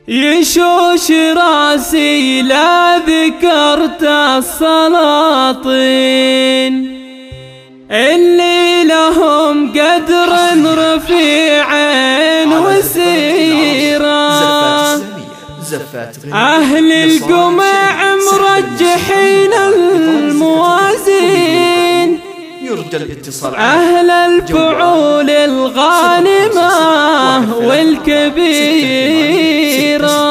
يشوش راسي لا ذكرت السلاطين اللي لهم قدر رفيع وسيرة. أهل القمع مرجحين الموازين، أهل الفعول الغانمة والكبيرة.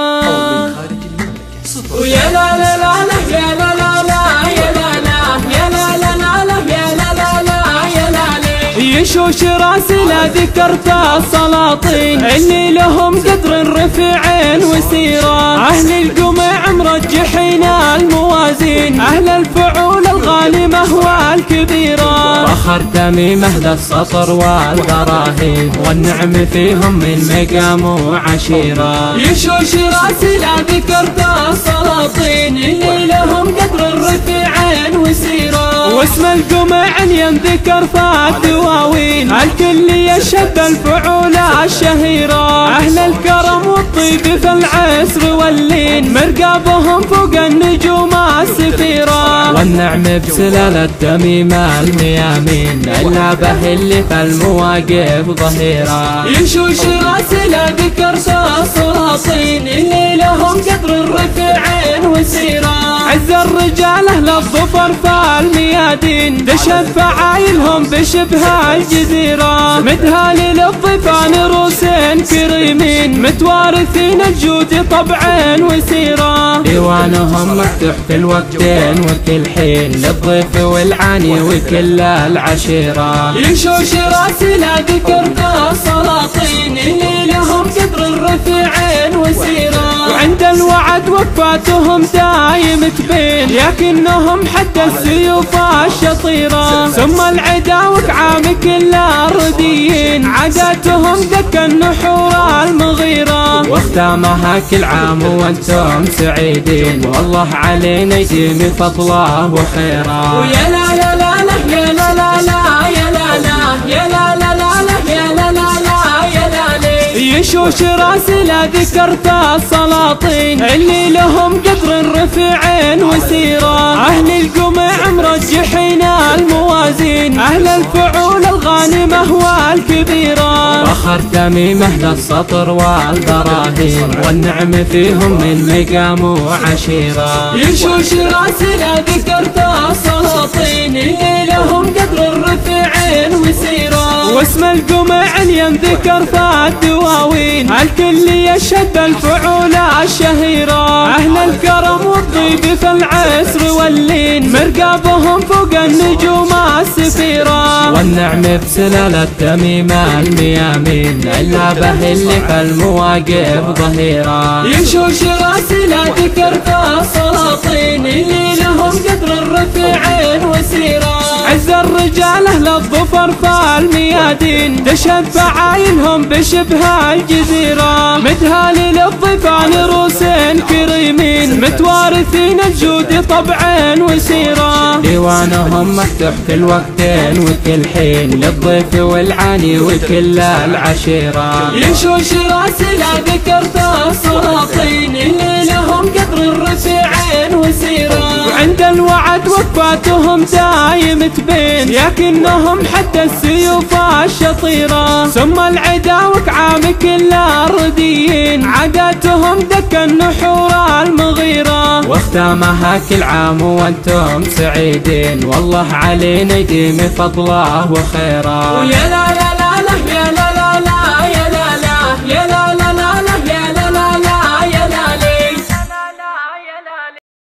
ويا لا لا لا يا لا لا لا يا لا لا يا لا لا لا يا لا لا لا يا لا لا. يشوش راسي لا ذكرت السلاطين اللي لهم قدر رفيع وسيرة. أهل القمع مرجحين الموازين، أهل الفعول الغانمة والكبيرة. فخر تميمه ذا السطر والدراهم، والنعم فيهم من مقام وعشيرة. يشوش راسي لا ذكرت السلاطين اللي لهم قدر رفيع وسيرة. واسم القمع ينذكر فالدواوين، الكل يشهد الفعول الشهيرة. أهل الكرم والطيب في العسر واللين، مرقابهم فوق النجوم السفيرة. والنعم بسلالة تميمة الميامين، النابه اللي في المواقف ظهيرة. يشوش راسي لا ذكرت السلاطين اللي لهم قدر رفيع وسيرة. عز الرجال أهل الظفر فالميادين، دشت فعايلهم بشبه الجزيرة. متهالي للضيفان روسين كريمين، متوارثين الجود طبعا وسيرة. ديوانهم مفتوح كل وقتين وكل حين، للضيف والعاني وكل العشيرة. يشوش راسي لا ذكرت السلاطين اللي لهم قدر رفيع وسيرة. وعند الوعد وقفاتهم دايم تبين، لكنهم حتى السيوف الشطيرة. ثم العدا وكعام كل الرديين، عاداتهم دك النحور المغيرة. واختامها كل عام وانتم سعيدين، والله علينا يديم فضله وخيره. ويا لا لا لا لا يا لا لا لا يا لا لا يا لا لا لا يا لا لا لا يا لا لا. يشوش راسي لا ذكرت السلاطين اللي لهم قدر رفيع وسيرة. أهل القمع مرجحين الموازين، أهل الفعول الغانمة والكبيرة. فخر تميمه ذا السطر والدراهم، والنعم فيهم من مقام وعشيرة. يشوش راسي لا ذكرت السلاطين اللي لهم قدر رفيع وسيرة. واسم القمع ينذكر فالدواوين، الكل يشهد الفعول الشهيرة. أهل الكرم والطيب في العسر واللين، مرقابهم فوق النجوم السفيرة. والنعم بسلالة تميمة الميامين، النابه اللي في المواقف ظهيرة. يشوش راسي لا ذكرت السلاطين اللي لهم قدر رفيع وسيرة. عز الرجال أهل الظفر فالميادين، دشت فعايلهم بشبه الجزيرة. متهالي للضيفان روسين كريمين، متوارثين الجود طبعا وسيرة. ديوانهم مفتوح كل وقتين وكل حين، للضيف والعاني وكل العشيرة. يشوش راسي لا ذكرت السلاطين اللي لهم قدر رفيع وسيرة. وعند الوعد وقفاتهم دايم تبين، لكنهم حتى السيوف الشطيرة. ثم العدا وكعام كل الرديين، عاداتهم دك النحور المغيرة. واختامها كل عام وانتم سعيدين، والله علينا يديم فضله وخيره. ويا لا لا